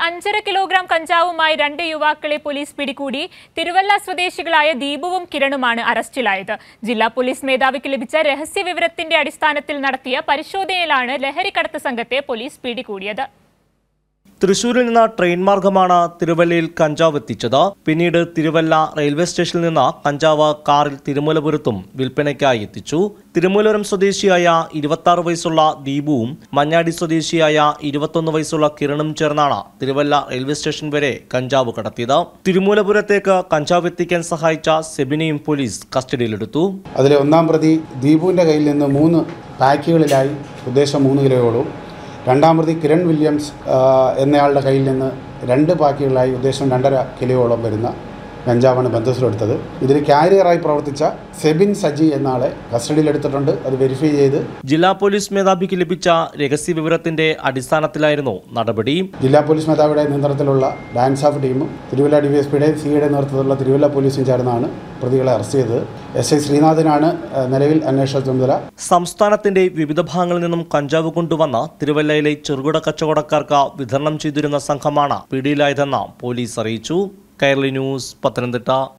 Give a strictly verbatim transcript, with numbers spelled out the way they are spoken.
അഞ്ചര കിലോഗ്രാം കഞ്ചാവുമായി രണ്ട് യുവാക്കളെ പോലീസ് പിടികൂടി. തിരുവല്ല സ്വദേശികളായ ദീപുവും കിരണുമാണ് അറസ്റ്റിലായത്. ജില്ലാ പോലീസ് മേധാവിക്ക് ലഭിച്ച രഹസ്യ വിവരത്തിന്റെ അടിസ്ഥാനത്തിൽ നടത്തിയ പരിശോധനയിലാണ് ലഹരിക്കടത്ത് സംഘത്തെ പോലീസ് പിടികൂടിയത്. തൃശൂരിൽ നിന്ന് ട്രെയിൻ മാർഗമാണ് തിരുവല്ലയിൽ കഞ്ചാവ് എത്തിച്ചത്. പിന്നീട് തിരുവല്ല റെയിൽവേ സ്റ്റേഷനിൽ നിന്ന് കഞ്ചാവ് കാറിൽ തിരുമൂലപുരത്തും വിൽപ്പനയ്ക്കായി എത്തിച്ചു. തിരുമൂലപുരം സ്വദേശിയായ ഇരുപത്തി ആറ് വയസ്സുള്ള ദീപുവും മഞ്ഞാടി സ്വദേശിയായ ഇരുപത്തൊന്ന് വയസ്സുള്ള കിരണും ചേർന്നാണ് തിരുവല്ല റെയിൽവേ സ്റ്റേഷൻ വരെ കഞ്ചാവ് കടത്തിയത്. തിരുമൂലപുരത്തേക്ക് കഞ്ചാവ് എത്തിക്കാൻ സഹായിച്ച സെബിനെയും പോലീസ് കസ്റ്റഡിയിലെടുത്തു. അതിലെ ഒന്നാം പ്രതി ദീപുവിന്റെ കയ്യിൽ നിന്ന് മൂന്ന് പാക്കുകളിലായി ഉദ്ദേശം മൂന്ന് കിലോയോളം, രണ്ടാം പ്രതി കിരൺ വില്യംസ് എന്നയാളുടെ കയ്യിൽ നിന്ന് രണ്ട് പാക്കുകളായി ഉദ്ദേശം രണ്ടര കിലോയോളം വരുന്ന കഞ്ചാവാണ് ബന്ധത്തിലെടുത്തത്. ഇതിൽ കാരിയറായി പ്രവർത്തിച്ച സെബിൻ സജി എന്ന ആളെ കസ്റ്റഡിയിലെടുത്തിട്ടുണ്ട്. അത് വെരിഫൈ ചെയ്ത് ജില്ലാ പോലീസ് മേധാവിക്ക് ലഭിച്ച രഹസ്യ വിവരത്തിന്റെ അടിസ്ഥാനത്തിലായിരുന്നു നടപടി. ജില്ലാ പോലീസ് മേധാവിയുടെ നേതൃത്വത്തിലുള്ള ഡാൻസ് ഓഫ് ടീമും തിരുവല്ല ഡി വി എസ് പിയുടെയും സിയുടെ നേതൃത്വത്തിലുള്ള തിരുവല്ല പോലീസും ചേർന്നാണ് പ്രതികളെ അറസ്റ്റ് ചെയ്തത്. എസ് ഐ ശ്രീനാഥനാണ് നിലവിൽ അന്വേഷണ ചുമതല. സംസ്ഥാനത്തിന്റെ വിവിധ ഭാഗങ്ങളിൽ നിന്നും കഞ്ചാവ് കൊണ്ടുവന്ന തിരുവല്ലയിലെ ചെറുകിട കച്ചവടക്കാർക്ക് വിതരണം ചെയ്തിരുന്ന സംഘമാണ് പിടിയിലായതെന്ന് പോലീസ് അറിയിച്ചു. കൈരളി ന്യൂസ്, പത്തനംതിട്ട.